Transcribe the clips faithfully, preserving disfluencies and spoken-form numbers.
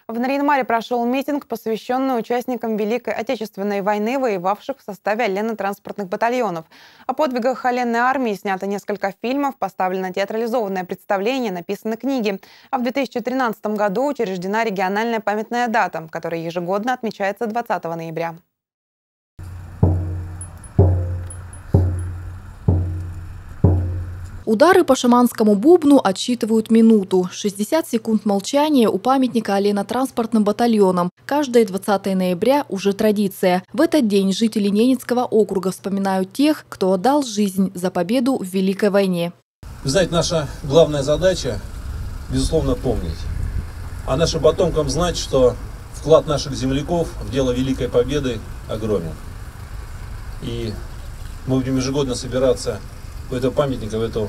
В Нарьян-Маре прошел митинг, посвященный участникам Великой Отечественной войны, воевавших в составе оленно-транспортных батальонов. О подвигах оленной армии снято несколько фильмов, поставлено театрализованное представление, написаны книги. А в две тысячи тринадцатом году учреждена региональная памятная дата, которая ежегодно отмечается двадцатого ноября. Удары по шаманскому бубну отсчитывают минуту. шестьдесят секунд молчания у памятника оленно-транспортным батальонам. Каждое двадцатое ноября уже традиция. В этот день жители Ненецкого округа вспоминают тех, кто отдал жизнь за победу в Великой войне. Вы знаете, наша главная задача, безусловно, помнить. А нашим потомкам знать, что вклад наших земляков в дело Великой Победы огромен. И мы будем ежегодно собираться у этого памятника, в эту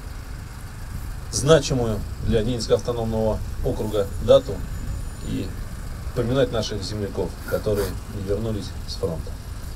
значимую для Ненецкого автономного округа дату и поминать наших земляков, которые не вернулись с фронта.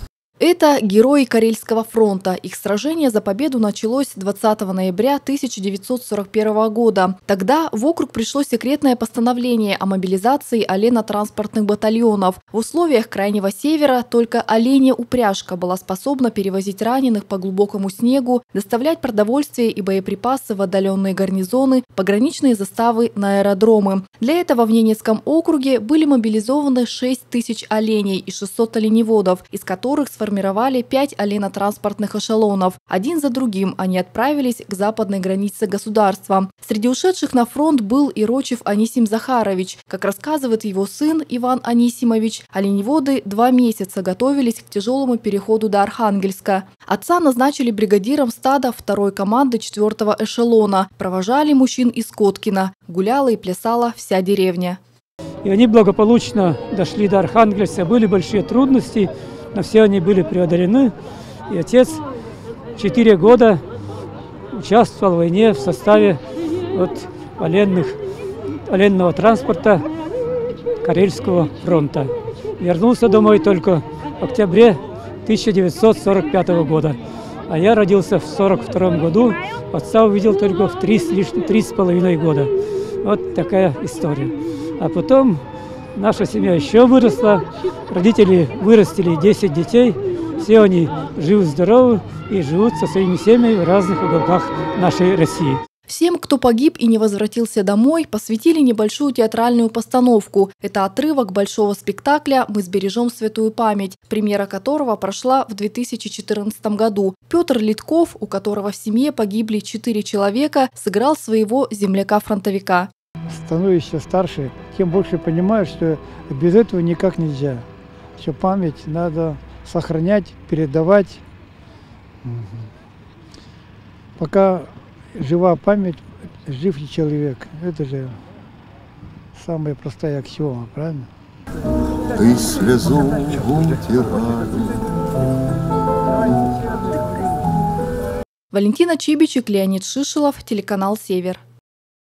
Это герои Карельского фронта. Их сражение за победу началось двадцатого ноября тысяча девятьсот сорок первого года. Тогда в округ пришло секретное постановление о мобилизации оленно-транспортных батальонов. В условиях Крайнего Севера только оленья упряжка была способна перевозить раненых по глубокому снегу, доставлять продовольствие и боеприпасы в отдаленные гарнизоны, пограничные заставы на аэродромы. Для этого в Ненецком округе были мобилизованы шесть тысяч оленей и шестьсот оленеводов, из которых сформировали Сформировали пять оленно-транспортных эшелонов. Один за другим они отправились к западной границе государства. Среди ушедших на фронт был и Рочев Анисим Захарович. Как рассказывает его сын Иван Анисимович, оленеводы два месяца готовились к тяжелому переходу до Архангельска. Отца назначили бригадиром стада второй команды четвертого эшелона. Провожали мужчин из Коткина. Гуляла и плясала вся деревня. И они благополучно дошли до Архангельска. Были большие трудности, но все они были преодолены. И отец четыре года участвовал в войне в составе вот, оленных, оленного транспорта Карельского фронта. Вернулся домой только в октябре тысяча девятьсот сорок пятого года. А я родился в сорок втором году, отца увидел только в три с лишним, три с половиной года. Вот такая история. А потом наша семья еще выросла, родители вырастили десять детей, все они живы-здоровы и живут со своими семьями в разных уголках нашей России. Всем, кто погиб и не возвратился домой, посвятили небольшую театральную постановку. Это отрывок большого спектакля «Мы сбережем святую память», премьера которого прошла в две тысячи четырнадцатом году. Петр Литков, у которого в семье погибли четыре человека, сыграл своего земляка-фронтовика. Становишься старше, тем больше понимаешь, что без этого никак нельзя. Что память надо сохранять, передавать. Пока жива память, жив и человек. Это же самая простая аксиома, правильно? Ты слезу утирай. Валентина Чибичек, Леонид Шишелов, телеканал «Север».